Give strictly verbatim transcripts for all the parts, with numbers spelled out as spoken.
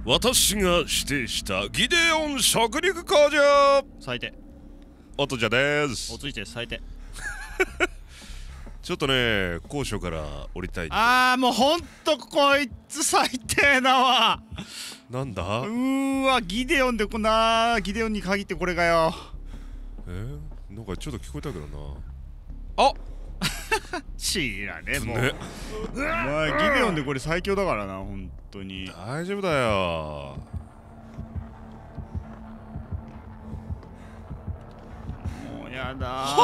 私が指定したギデオン食肉工場最低。 おとじゃです。 おついて最低。 ちょっとね、高所から降りたい。 あーもうほんとこいつ最低だわ。 なんだ。 うーわ、ギデオンでこんなギデオンに限ってこれかよ。 えー、なんかちょっと聞こえたけどな。あ知らねえもう、 ね、 お前ギデオンでこれ最強だからな、本当に。 大丈夫だよ。 もうやだー。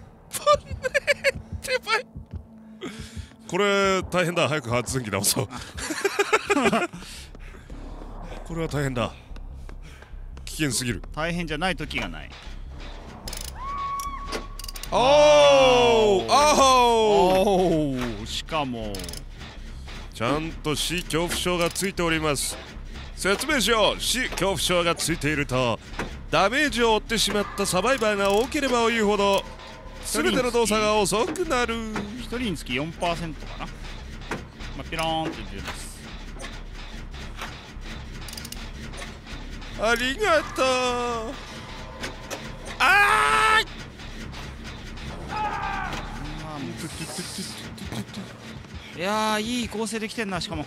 やばい。これ大変だ。早く発電機直そう。これは大変だ。危険すぎる。 大変じゃない時がない。 おーおおー、しかもちゃんと死恐怖症がついております。説明しよう。死恐怖症がついているとダメージを負ってしまったサバイバーが多ければ多いほど全ての動作が遅くなる。 ひとりにつき よんパーセント かな。まあ、ピローンって出ます。 ありがとう。あーいやー、いい構成できてんな。しかも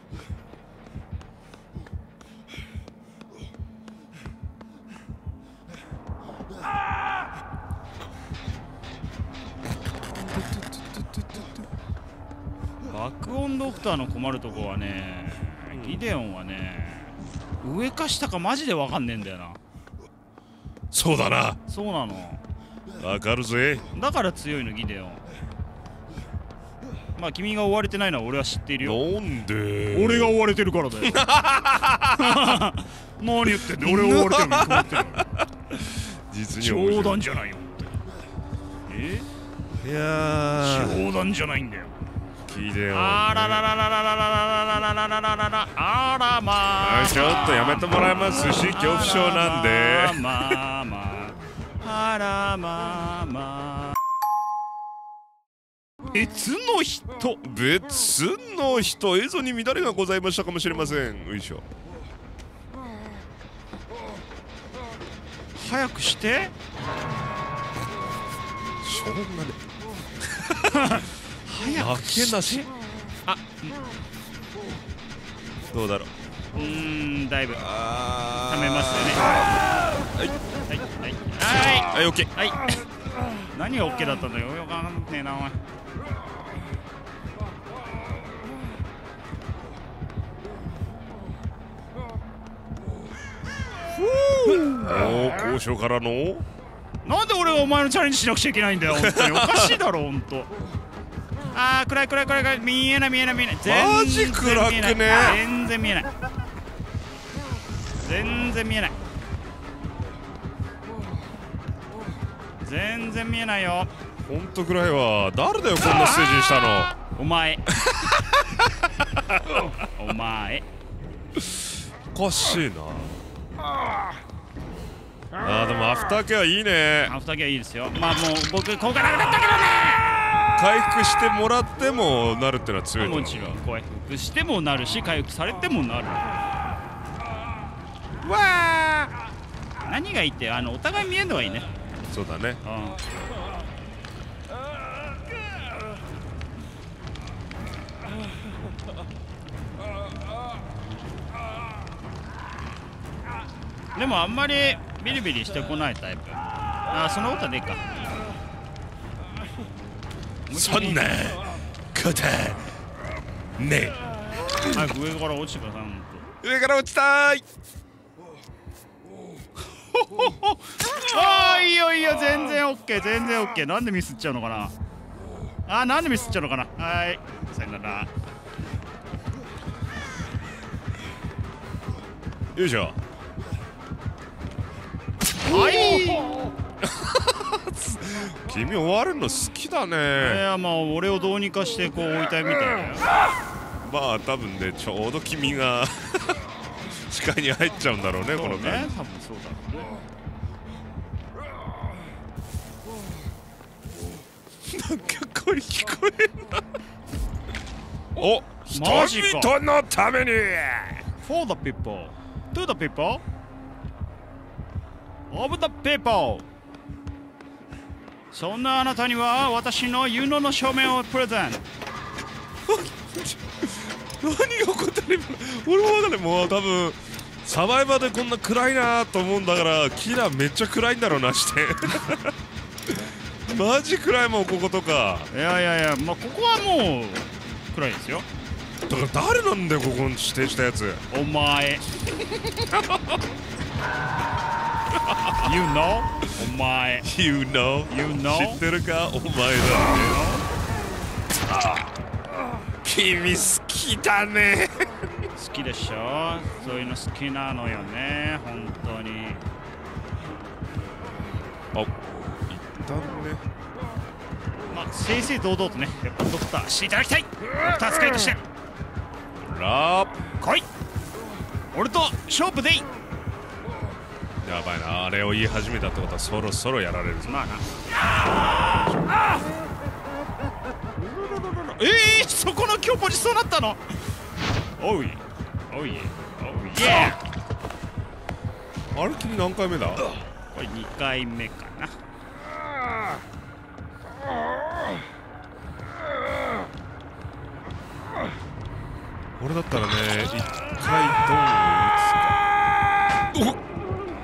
爆音ドクターの困るとこはね、ギデオンはね、上か下かマジで分かんねえんだよな。 そうだな。 そうなの。 わかるぜ。 だから強いのギデオン。まあ君が追われてないのは俺は知っているよ。 なんで俺が追われてるからだよ。何言ってんだよ。俺が追われてるのに困ってる。 実に面白い。 冗談じゃないよ。えいやー、 冗談じゃないんだよ。 聞いてよ。 あららららららららららららららら、あらまあ、 ちょっとやめてもらいます。死恐怖症なんで。 まあまあ、あらまあまあ、別の人。 別の人。映像に乱れがございましたかもしれません。よいしょ。 早くして。 しょうがね。 早くして。 負けなし。 あ、 どうだろう。 うーん、だいぶあためますよね。 はいはいはいはい、オッケー。 はい。何が OK だったんだよ。よくわかんねえなお前。 おお、交渉からの。 なんで俺がお前のチャレンジしなくちゃいけないんだよ。本当におかしいだろ本当。あー、暗い暗い暗い暗い。見えない見えない見えない。 マジ暗くね。 全然見えない。全然見えない。全然見えないよ。 ほんと暗いわ。誰だよこんなステージにしたの。 お前。お前。 おかしいな。あーでもアフターケアいいね。 アフターケアいいですよ。まあもう僕効果なくなったけどね。 回復してもらってもなるってのは強いと思う。 もちろん回復してもなるし、回復されてもなる。 わー、 何がいいって、あのお互い見えるのがいいね。 そうだね。 うん、でもあんまりビリビリしてこないタイプ。ああ、そんなことはねえか。 そんなことねえ。 早く上から落ちてください。 上から落ちたーい。 ああ、いいよいいよ、全然オッケー、全然オッケー。なんでミスっちゃうのかな。あー、なんでミスっちゃうのかな。はい、さよなら。 よいしょ。 はい。 君終わるの好きだね。 いや、まあ俺をどうにかしてこう置いたいみたいな。 まあ多分ね、ちょうど君が視界に入っちゃうんだろうね、この感じ。 多分そうだろうね。 なんか声聞こえんな。お、 マジか。 人々のために For the people To the people Of the people そんなあなたには私の有能の証明をプレゼン何が起こったら今俺も分かんない。もう多分サバイバーでこんな暗いなと思うんだから、キラーめっちゃ暗いんだろうなしてマジ暗いもんこことか。 いやいやいや、まあここはもう暗いですよ。 だから誰なんだよここに指定したやつ。 お前You know? お前 You know? You know? 知ってるかお前だね。君好きだね好きでしょ。そういうの好きなのよね本当に。 あ、一旦ね。 まあ正々堂々とねやっぱドクターしていただきたい。ドクター使いとしてラー来い。俺と勝負でいい。 やばいな、あれを言い始めたってことはそろそろやられるぞ。 まあな。ええー、そこの強ポジそうなったの。おいおいおいえ。 あれ君何回目だ。 これにかいめかな。 俺だったらね一回ドンを打つか。お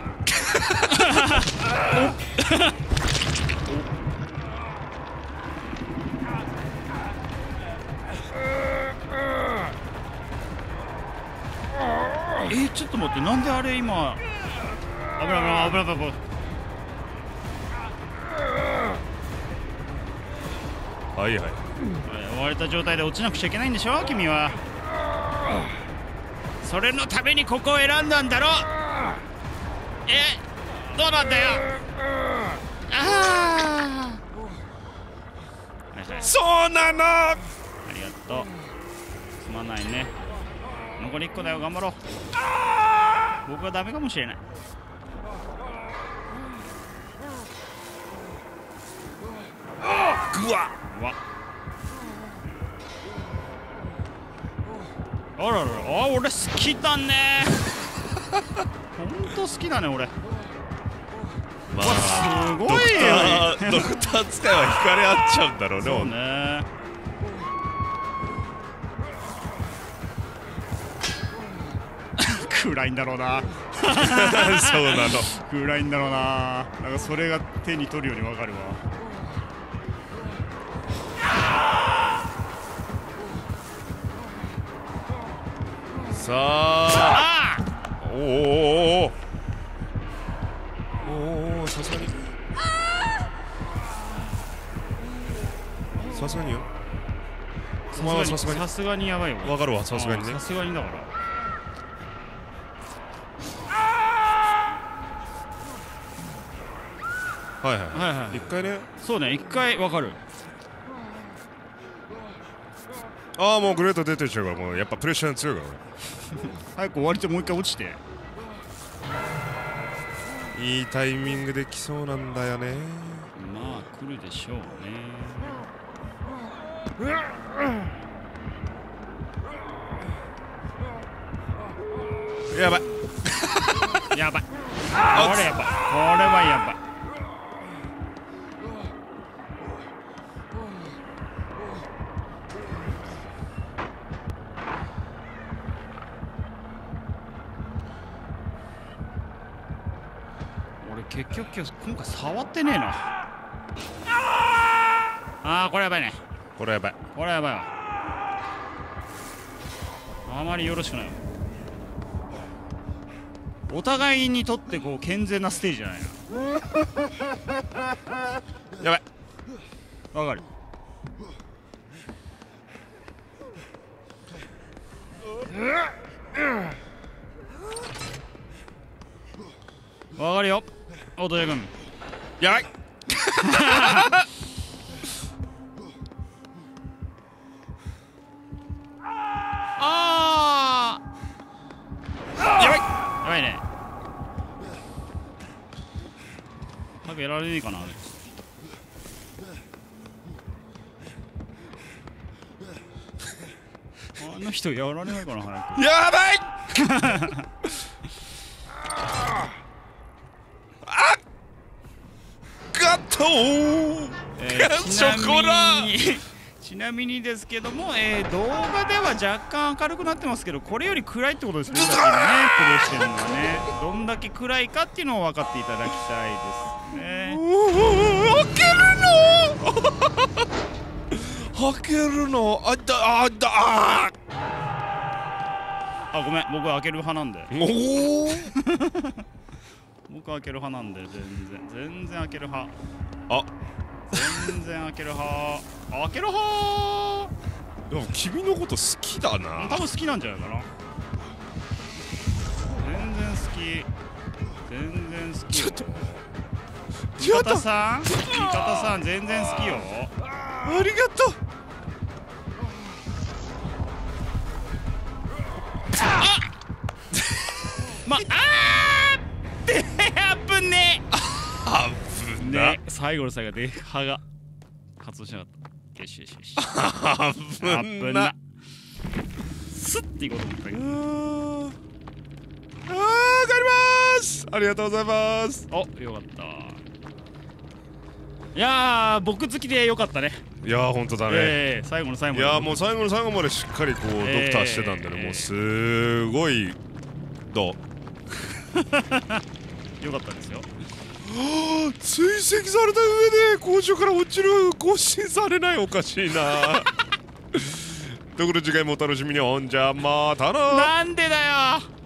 えー、ちょっと待って、なんであれ今危ない危ない危ない危ない。 はいはい、 追われた状態で落ちなくちゃいけないんでしょ君は。それのためにここを選んだんだろ。え、どうなんだよ。ああ、 そうなの。 ありがとう。すまないね。残りいっこだよ、頑張ろう。僕はダメかもしれない。 ぐわうわ、あららら、あ、俺好きだねほんと好きだね俺。 まあ、すごいよ。 ドクター使いは惹かれ合っちゃうんだろうね。 そうね。暗いんだろうなそうなの。 暗いんだろうな。なんかそれが手に取るようにわかるわ。 さあ、おーおーおーおお、さすがにさすがによ。お前はさすがにさすがにやばいわ。 わかるわ、さすがにね。 さすがにだから。 はいはいはいはい。 一回ね。 そうね、一回わかる。 ああ、もうグレート出てるから、もうやっぱプレッシャー強いから早く終わりてもう一回落ちて。 いいタイミングで来そうなんだよね。 まあ来るでしょうね。 やばいやばい。これやばい。これはやばい。俺結局今回触ってねえな。ああ、これやばいね。 これやばい。 これやばいわ。あまりよろしくないわ。お互いにとってこう健全なステージじゃないやばい。 な。わかる。わかるよ、大戸君。 やばいああ、 やばい。 やばいね。早くやられねえかな。あの人やられないかな、早く。 やばい。 ガットー、 えー、 ショコラちなみにですけども、えー、動画では若干明るくなってますけど、これより暗いってことですね。さっきのねプレイしてるのはね、どんだけ暗いかっていうのを分かっていただきたいですね。 開けるの開けるのあだあだああ、ごめん、僕は開ける派なんで。 おお僕は開ける派なんで、全然全然開ける派。 あ、 全然開ける派。開ける派。 でも君のこと好きだな。 多分好きなんじゃないかな。全然好き。全然好き。 ちょっと味方さん、味方さん全然好きよ。 ありがとう。 あまあーって危ね危なね、最後の最後で歯が発動しなかった。よしよしよし。 危な。 スッていこうと思ったけど。 あー、帰ります。ありがとうございます。 お、よかった。いやー、僕好きでよかったね。 いやー、ほんとだね。 えー、最後の最後いやー、もう最後の最後までしっかりこう、 えー、 ドクターしてたんでね、もうすごいどうよかったですよ。 はあ、追跡された上で交渉から落ちる、更新されない、おかしいな。ところで次回もお楽しみに。ほんじゃまたな。 なんでだよ。